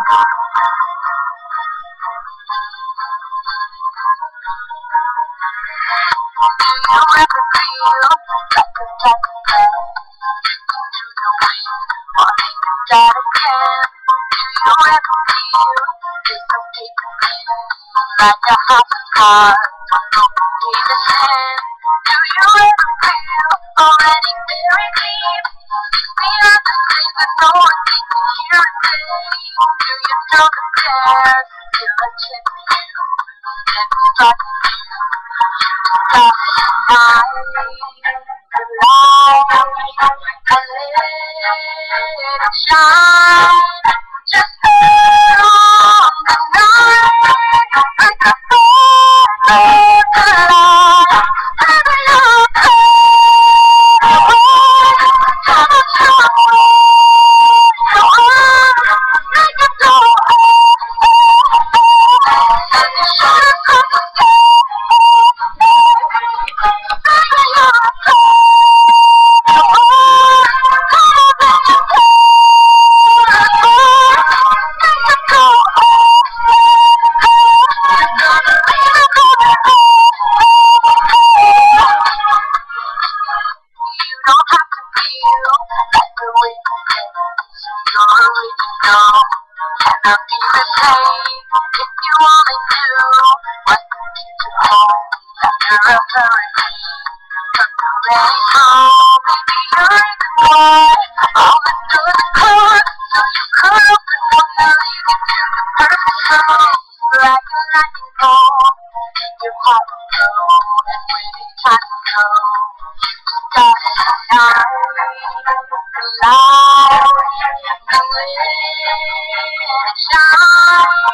Like a house of cards, need a hand. Do you ever feel already very deep? We are the things that no one needs to hear and say. Do you know the tears till I chip you and start to stop the light and let it shine. Just on the night. Like a fire, the light, never your make it go and you should have come to cannot be the same if you only knew what you need to hold after a hurricane. But the rain home, maybe you're even why all the doors are closed, so you could open one and lead you to the perfect song. Like a lightning bolt, your heart will go, and when it's time to go, start to shine the light and let it shine.